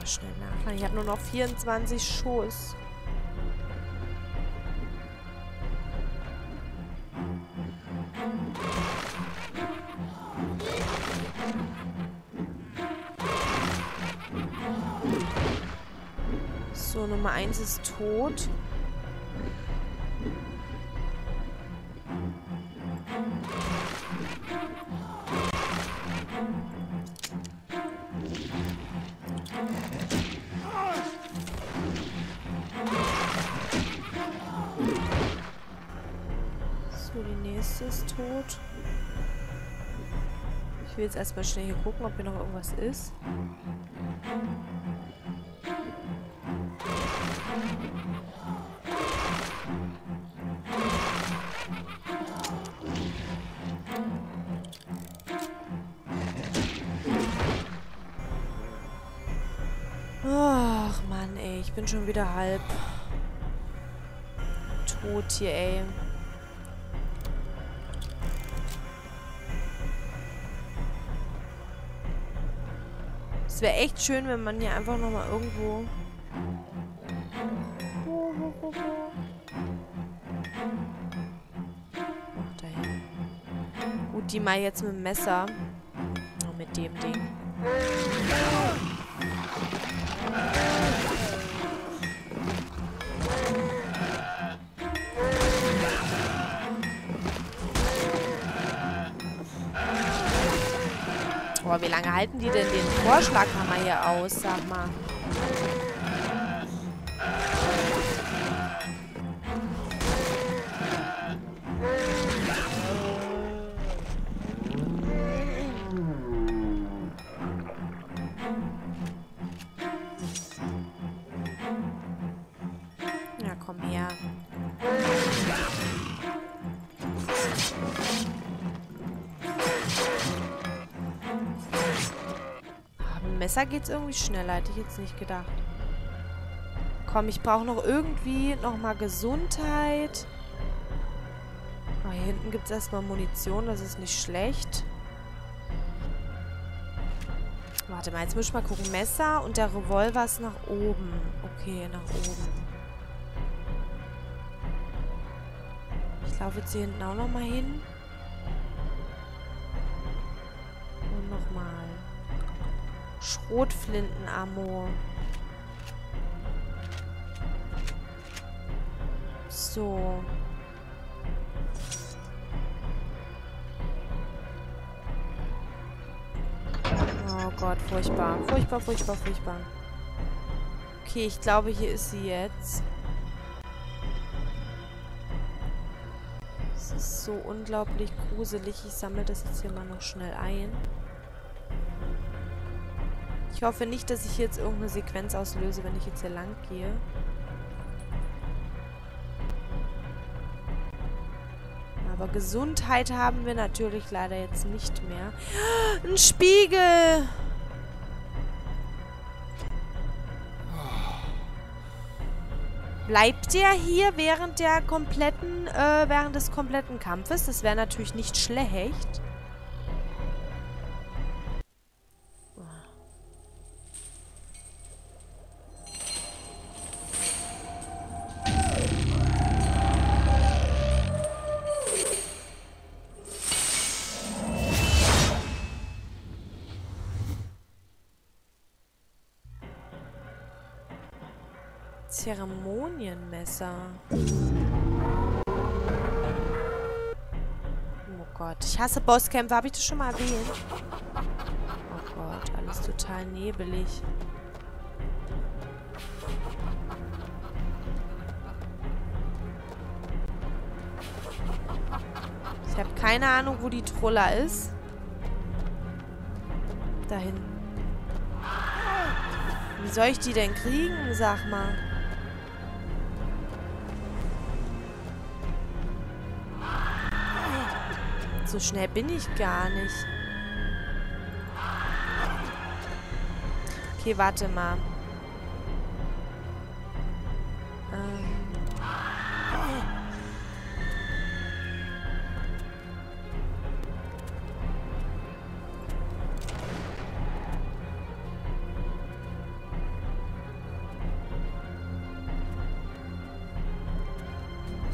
Mal schnell nachladen. Ich habe nur noch 24 Schuss. So, Nummer 1 ist tot. So, die nächste ist tot. Ich will jetzt erstmal schnell hier gucken, ob hier noch irgendwas ist. Ach, Mann, ey. Ich bin schon wieder halb tot hier, ey. Es wäre echt schön, wenn man hier einfach nochmal irgendwo... Ach, da hin. Gut, die mal jetzt mit dem Messer. Oh, mit dem Ding. Boah, wie lange halten die denn den Vorschlaghammer hier aus? Sag mal. Ja, komm her. Messer geht's irgendwie schneller, hätte ich jetzt nicht gedacht. Komm, ich brauche noch irgendwie nochmal Gesundheit. Oh, hier hinten gibt es erstmal Munition, das ist nicht schlecht. Warte mal, jetzt muss ich mal gucken. Messer und der Revolver ist nach oben. Okay, nach oben. Ich laufe jetzt hier hinten auch nochmal hin. Und nochmal. Schrotflinten-Ammo. So. Oh Gott, furchtbar. Furchtbar, furchtbar, furchtbar. Okay, ich glaube, hier ist sie jetzt. Es ist so unglaublich gruselig. Ich sammle das jetzt hier mal noch schnell ein. Ich hoffe nicht, dass ich jetzt irgendeine Sequenz auslöse, wenn ich jetzt hier lang gehe. Aber Gesundheit haben wir natürlich leider jetzt nicht mehr. Ein Spiegel! Bleibt der hier während des kompletten Kampfes? Das wäre natürlich nicht schlecht. Zeremonienmesser. Oh Gott. Ich hasse Bosskämpfe. Habe ich das schon mal erwähnt? Oh Gott. Alles total nebelig. Ich habe keine Ahnung, wo die Trolla ist. Da hinten. Wie soll ich die denn kriegen? Sag mal. So schnell bin ich gar nicht. Okay, warte mal.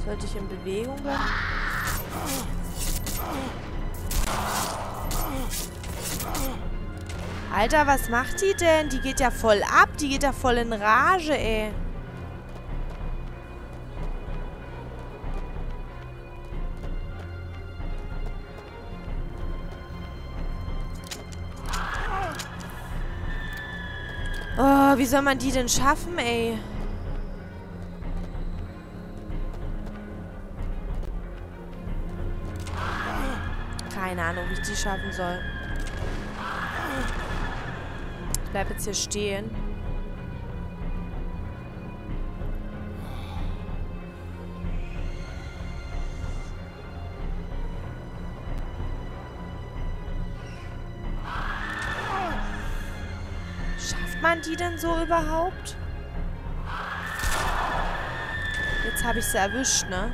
Sollte ich in Bewegung bleiben? Alter, was macht die denn? Die geht ja voll ab. Die geht ja voll in Rage, ey. Oh, wie soll man die denn schaffen, ey? Keine Ahnung, wie ich die schaffen soll. Ich bleib jetzt hier stehen. Schafft man die denn so überhaupt? Jetzt habe ich sie erwischt, ne?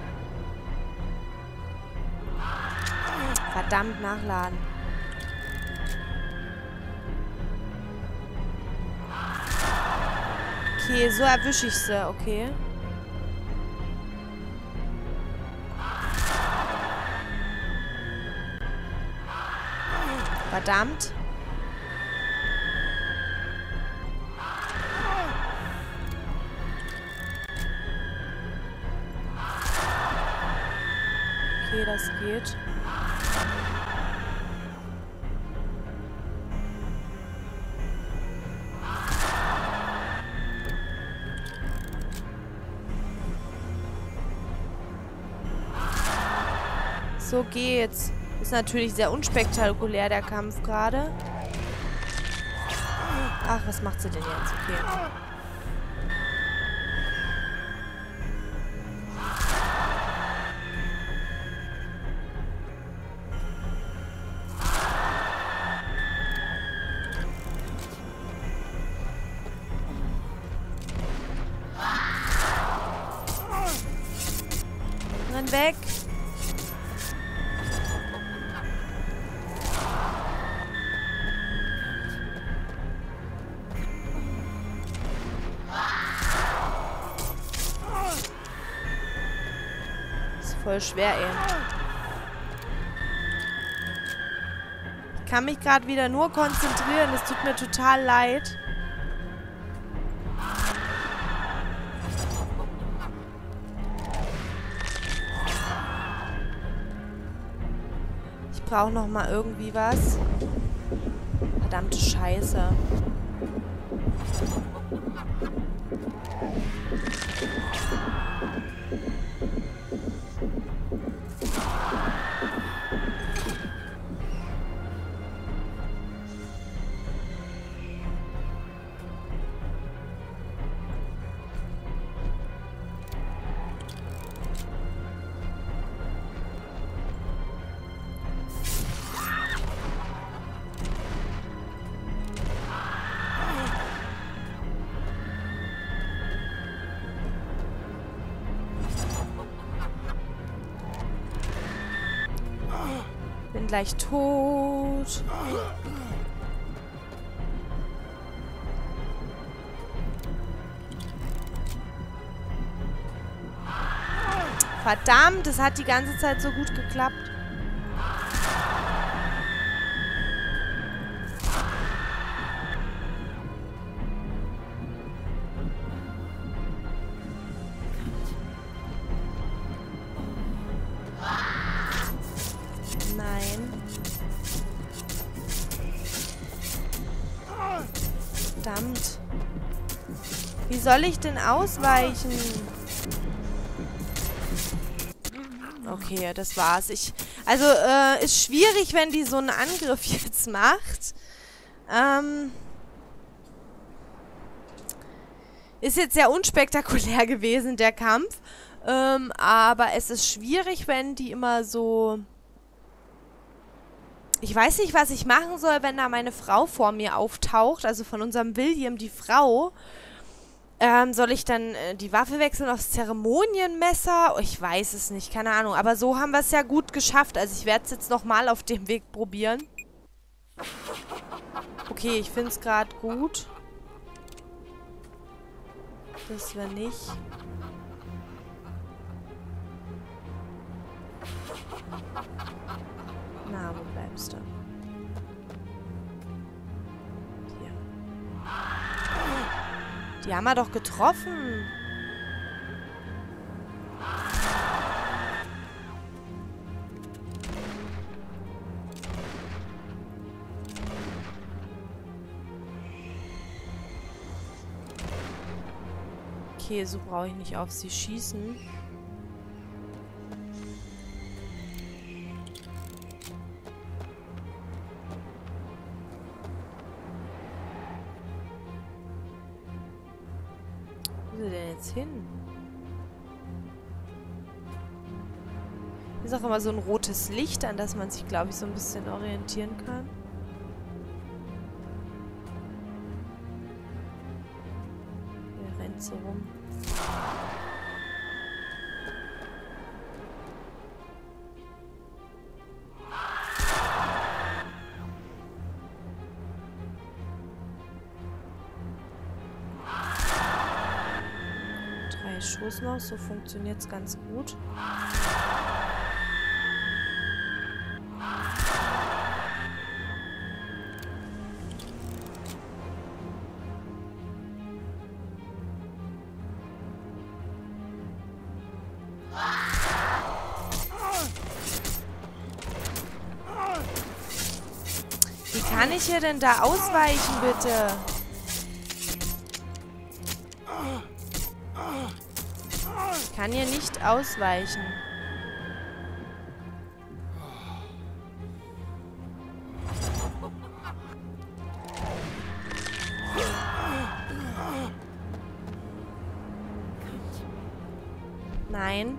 Verdammt, nachladen. Okay, so erwische ich sie, okay. Verdammt. Okay, das geht. So geht's. Ist natürlich sehr unspektakulär, der Kampf gerade. Ach, was macht sie denn jetzt? Okay. Renn weg. Voll schwer, ey. Ich kann mich gerade wieder nur konzentrieren. Es tut mir total leid. Ich brauche noch mal irgendwie was. Verdammte Scheiße. Bin gleich tot. Verdammt, das hat die ganze Zeit so gut geklappt. Verdammt. Wie soll ich denn ausweichen? Okay, das war's. Also, ist schwierig, wenn die so einen Angriff jetzt macht. Ist jetzt sehr unspektakulär gewesen, der Kampf. Aber es ist schwierig, wenn die immer so... Ich weiß nicht, was ich machen soll, wenn da meine Frau vor mir auftaucht. Also von unserem William, die Frau. Soll ich dann die Waffe wechseln aufs Zeremonienmesser? Oh, ich weiß es nicht, keine Ahnung. Aber so haben wir es ja gut geschafft. Also ich werde es jetzt nochmal auf dem Weg probieren. Okay, ich finde es gerade gut. Das wäre nicht. müsste. Hier. Die haben wir doch getroffen. Okay, so brauche ich nicht auf sie schießen. Wo ist er denn jetzt hin? Hier ist auch immer so ein rotes Licht, an das man sich, glaube ich, so ein bisschen orientieren kann. Der rennt so rum. Schuss noch, so funktioniert es ganz gut. Wie kann ich hier denn da ausweichen, bitte? Ich kann hier nicht ausweichen. Nein.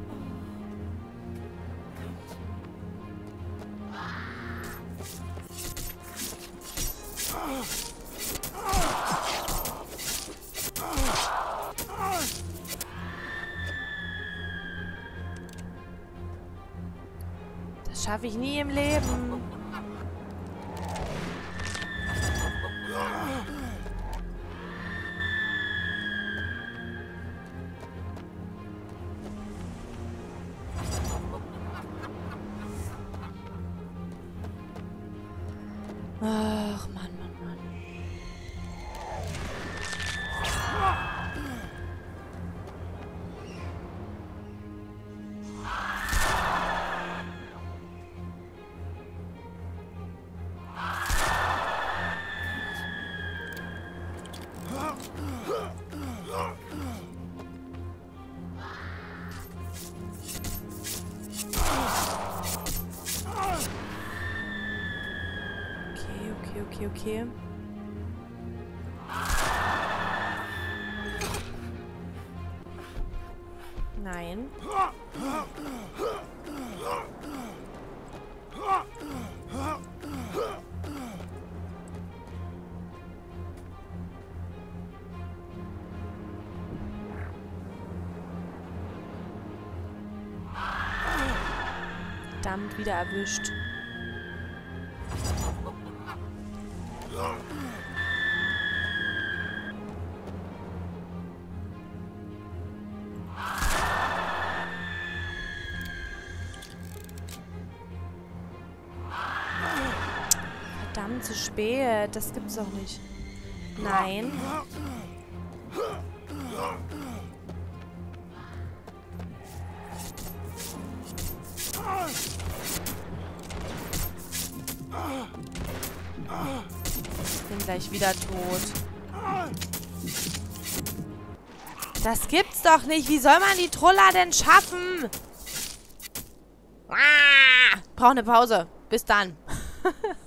Das schaffe ich nie im Leben. Ach, Mann, Mann, Mann. Okay. Nein. Verdammt, wieder erwischt. Verdammt, zu spät. Das gibt's doch nicht. Nein. Ich bin gleich wieder tot. Das gibt's doch nicht. Wie soll man die Troller denn schaffen? Brauche eine Pause. Bis dann.